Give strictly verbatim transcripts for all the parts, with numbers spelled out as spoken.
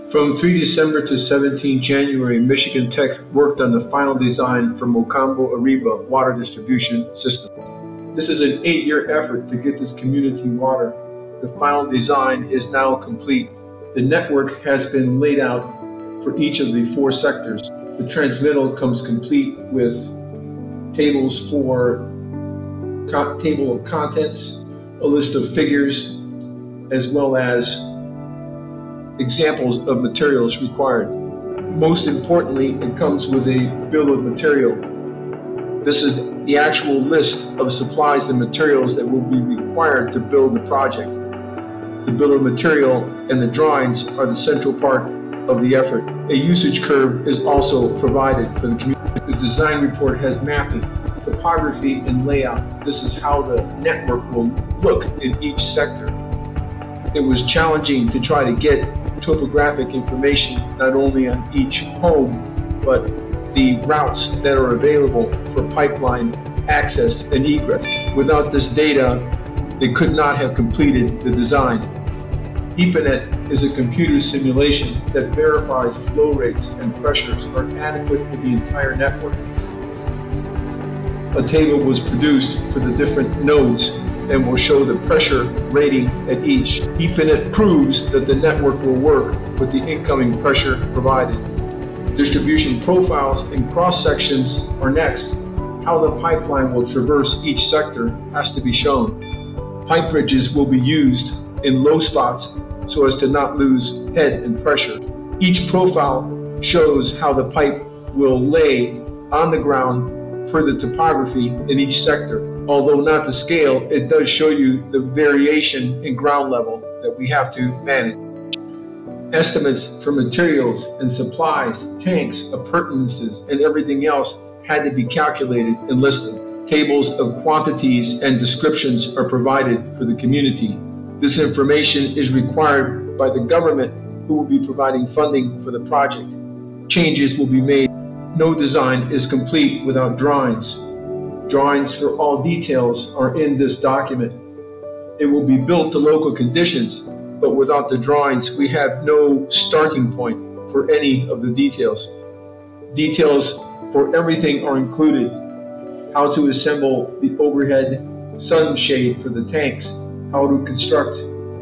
From three December to seventeen January, Michigan Tech worked on the final design for Mocambo Arriba water distribution system. This is an eight-year effort to get this community water. The final design is now complete. The network has been laid out for each of the four sectors. The transmittal comes complete with tables for table of contents, a list of figures, as well as examples of materials required. Most importantly, it comes with a bill of material. This is the actual list of supplies and materials that will be required to build the project. The bill of material and the drawings are the central part of the effort. A usage curve is also provided for the community. The design report has mapping, topography, and layout. This is how the network will look in each sector. It was challenging to try to get topographic information not only on each home, but the routes that are available for pipeline access and egress. Without this data, they could not have completed the design. EPANET is a computer simulation that verifies flow rates and pressures are adequate for the entire network. A table was produced for the different nodes and will show the pressure rating at each. EPANET proves that the network will work with the incoming pressure provided. Distribution profiles and cross-sections are next. How the pipeline will traverse each sector has to be shown. Pipe bridges will be used in low spots so as to not lose head and pressure. Each profile shows how the pipe will lay on the ground for the topography in each sector. Although not to scale, it does show you the variation in ground level that we have to manage. Estimates for materials and supplies, tanks, appurtenances, and everything else had to be calculated and listed. Tables of quantities and descriptions are provided for the community. This information is required by the government, who will be providing funding for the project. Changes will be made. No design is complete without drawings. Drawings for all details are in this document. It will be built to local conditions, but without the drawings, we have no starting point for any of the details. Details for everything are included. How to assemble the overhead sunshade for the tanks, how to construct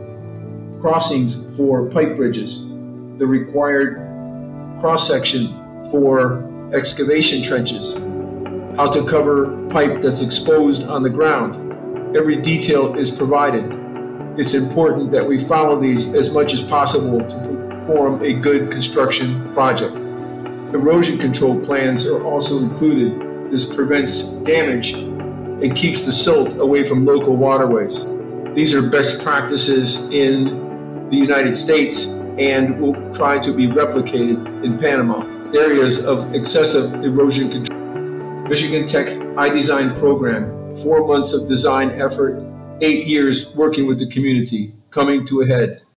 crossings for pipe bridges, the required cross-section for excavation trenches, how to cover pipe that's exposed on the ground. Every detail is provided. It's important that we follow these as much as possible to perform a good construction project. Erosion control plans are also included. This prevents damage and keeps the silt away from local waterways. These are best practices in the United States and will try to be replicated in Panama. Areas of excessive erosion control. Michigan Tech iDesign program, four months of design effort, eight years working with the community, coming to a head.